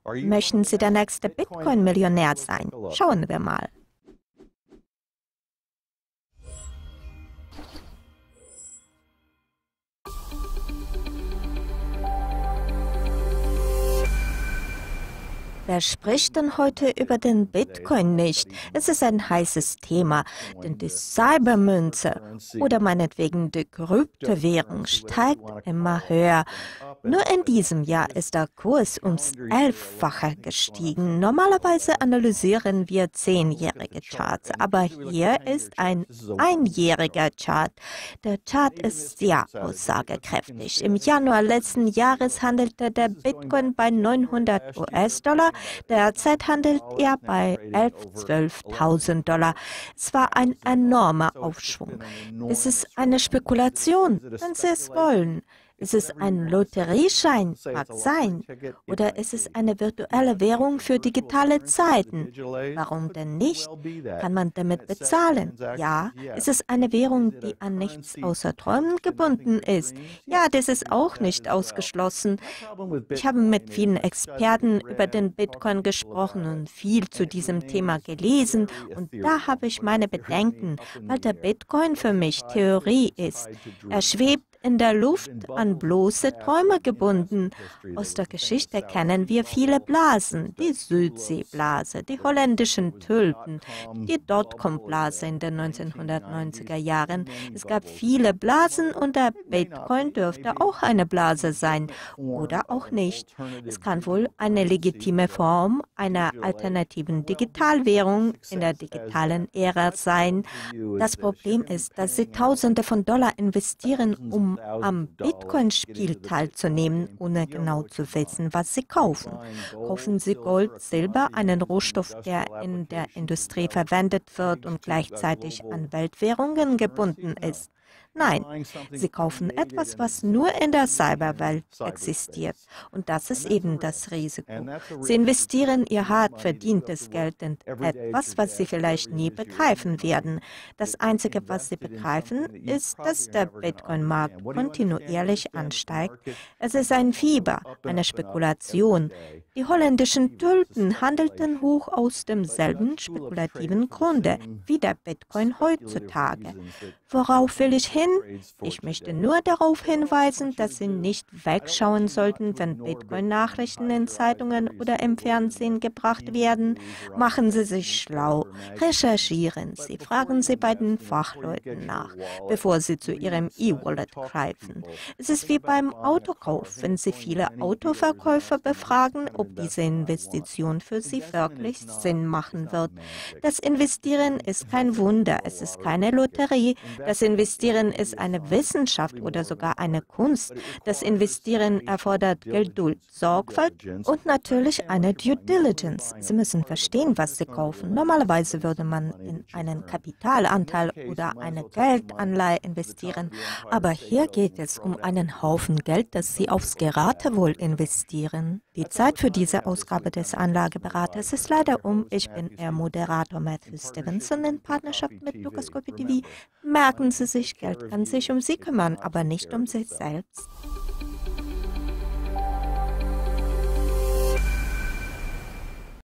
Möchten Sie der nächste Bitcoin-Millionär sein? Schauen wir mal. Wer spricht denn heute über den Bitcoin nicht? Es ist ein heißes Thema, denn die Cybermünze oder meinetwegen die Kryptowährung steigt immer höher. Nur in diesem Jahr ist der Kurs ums 11-fache gestiegen. Normalerweise analysieren wir 10-jährige Charts, aber hier ist ein einjähriger Chart. Der Chart ist sehr aussagekräftig. Im Januar letzten Jahres handelte der Bitcoin bei 900 US-Dollar. Derzeit handelt er bei 11.000, 12.000 Dollar. Es war ein enormer Aufschwung. Es ist eine Spekulation, wenn Sie es wollen. Ist es ein Lotterieschein? Mag sein. Oder ist es eine virtuelle Währung für digitale Zeiten? Warum denn nicht? Kann man damit bezahlen? Ja. Ist es eine Währung, die an nichts außer Träumen gebunden ist? Ja, das ist auch nicht ausgeschlossen. Ich habe mit vielen Experten über den Bitcoin gesprochen und viel zu diesem Thema gelesen. Und da habe ich meine Bedenken, weil der Bitcoin für mich Theorie ist. Er schwebt in der Luft an bloße Träume gebunden. Aus der Geschichte kennen wir viele Blasen, die Südseeblase, die holländischen Tulpen, die Dotcom-Blase in den 1990er Jahren. Es gab viele Blasen und der Bitcoin dürfte auch eine Blase sein oder auch nicht. Es kann wohl eine legitime Form einer alternativen Digitalwährung in der digitalen Ära sein. Das Problem ist, dass sie Tausende von Dollar investieren, um am Bitcoin-Spiel teilzunehmen, ohne genau zu wissen, was sie kaufen. Kaufen sie Gold, Silber, einen Rohstoff, der in der Industrie verwendet wird und gleichzeitig an Weltwährungen gebunden ist? Nein, sie kaufen etwas, was nur in der Cyberwelt existiert. Und das ist eben das Risiko. Sie investieren ihr hart verdientes Geld in etwas, was sie vielleicht nie begreifen werden. Das Einzige, was sie begreifen, ist, dass der Bitcoin-Markt kontinuierlich ansteigt. Es ist ein Fieber, eine Spekulation. Die holländischen Tulpen handelten hoch aus demselben spekulativen Grunde wie der Bitcoin heutzutage. Worauf will ich hin? Ich möchte nur darauf hinweisen, dass Sie nicht wegschauen sollten, wenn Bitcoin-Nachrichten in Zeitungen oder im Fernsehen gebracht werden. Machen Sie sich schlau, recherchieren Sie, fragen Sie bei den Fachleuten nach, bevor Sie zu Ihrem E-Wallet greifen. Es ist wie beim Autokauf, wenn Sie viele Autoverkäufer befragen, ob diese Investition für Sie wirklich Sinn machen wird. Das Investieren ist kein Wunder, es ist keine Lotterie. Das Investieren ist eine Wissenschaft oder sogar eine Kunst. Das Investieren erfordert Geduld, Sorgfalt und natürlich eine Due Diligence. Sie müssen verstehen, was Sie kaufen. Normalerweise würde man in einen Kapitalanteil oder eine Geldanleihe investieren. Aber hier geht es um einen Haufen Geld, das Sie aufs Geratewohl investieren. Die Zeit für diese Ausgabe des Anlageberaters ist leider um. Ich bin Ihr Moderator Matthew Stevenson in Partnerschaft mit Lukas TV. Merken Sie sich, Geld kann sich um Sie kümmern, aber nicht um sich selbst.